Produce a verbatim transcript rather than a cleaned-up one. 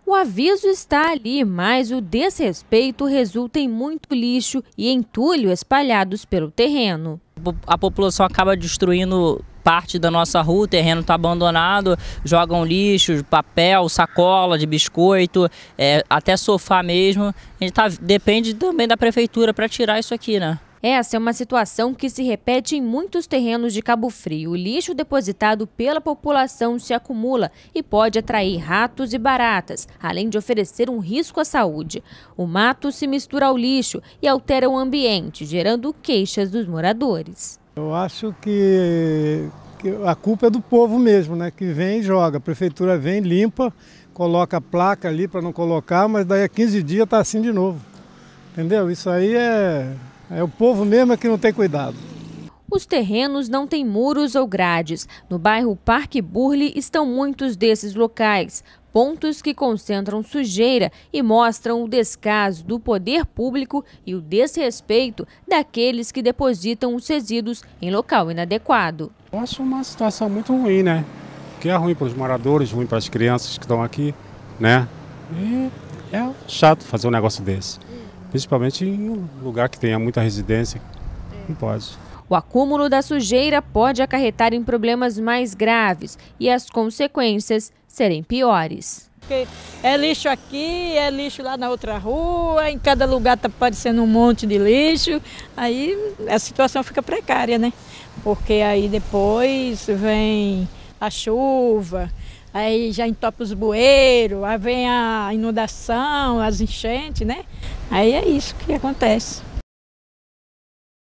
O aviso está ali, mas o desrespeito resulta em muito lixo e entulho espalhados pelo terreno. A população acaba destruindo parte da nossa rua, o terreno está abandonado, jogam lixo, papel, sacola de biscoito, é, até sofá mesmo. A gente tá, depende também da prefeitura para tirar isso aqui, né? Essa é uma situação que se repete em muitos terrenos de Cabo Frio. O lixo depositado pela população se acumula e pode atrair ratos e baratas, além de oferecer um risco à saúde. O mato se mistura ao lixo e altera o ambiente, gerando queixas dos moradores. Eu acho que, que a culpa é do povo mesmo, né? Que vem e joga. A prefeitura vem, limpa, coloca a placa ali para não colocar, mas daí a quinze dias está assim de novo. Entendeu? Isso aí é... É o povo mesmo que não tem cuidado. Os terrenos não têm muros ou grades. No bairro Parque Burle estão muitos desses locais, pontos que concentram sujeira e mostram o descaso do poder público e o desrespeito daqueles que depositam os resíduos em local inadequado. Eu acho uma situação muito ruim, né? Que é ruim para os moradores, ruim para as crianças que estão aqui, né? E é chato fazer um negócio desse. Principalmente em um lugar que tenha muita residência, não pode. O acúmulo da sujeira pode acarretar em problemas mais graves e as consequências serem piores. Porque é lixo aqui, é lixo lá na outra rua, em cada lugar está aparecendo um monte de lixo, aí a situação fica precária, né? Porque aí depois vem a chuva, aí já entope os bueiros, aí vem a inundação, as enchentes, né? Aí é isso que acontece.